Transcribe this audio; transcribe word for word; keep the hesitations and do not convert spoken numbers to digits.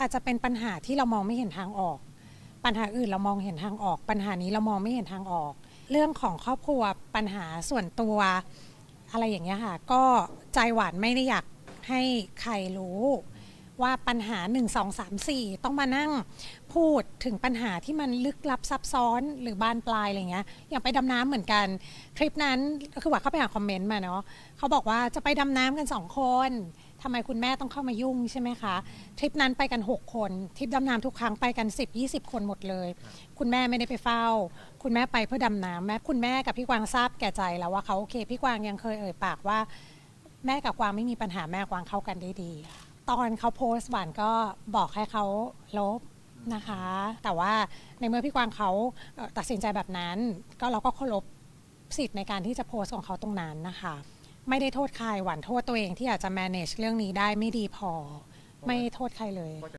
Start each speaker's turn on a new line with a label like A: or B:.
A: อาจจะเป็นปัญหาที่เรามองไม่เห็นทางออกปัญหาอื่นเรามองเห็นทางออกปัญหานี้เรามองไม่เห็นทางออกเรื่องของครอบครัวปัญหาส่วนตัวอะไรอย่างเงี้ยค่ะก็ใจหวานไม่ได้อยากให้ใครรู้ว่าปัญหาหนึ่ง สอง สาม สี่ต้องมานั่งพูดถึงปัญหาที่มันลึกลับซับซ้อนหรือบานปลายอะไรเงี้ยอย่างไปดำน้ำเหมือนกันทริปนั้นคือว่าเขาไปหาคอมเมนต์มาเนาะเขาบอกว่าจะไปดำน้ำกันสองคนทำไมคุณแม่ต้องเข้ามายุ่งใช่ไหมคะทริปนั้นไปกันหกคนทริปดำน้ำทุกครั้งไปกันสิบ ยี่สิบคนหมดเลยคุณแม่ไม่ได้ไปเฝ้าคุณแม่ไปเพื่อดำน้ำแม่คุณแม่กับพี่กวางทราบแก่ใจแล้วว่าเขาโอเคพี่กวางยังเคยเอ่ยปากว่าแม่กับกวางไม่มีปัญหาแม่กวางเข้ากันได้ดีตอนเขาโพสต์หวานก็บอกให้เขาลบนะคะแต่ว่าในเมื่อพี่กวางเขาตัดสินใจแบบนั้นก็เราก็เคารพสิทธิ์ในการที่จะโพสต์ของเขาตรงนั้นนะคะไม่ได้โทษใครหวานโทษตัวเองที่อาจจะ manage เรื่องนี้ได้ไม่ดีพอไม่โทษใครเลย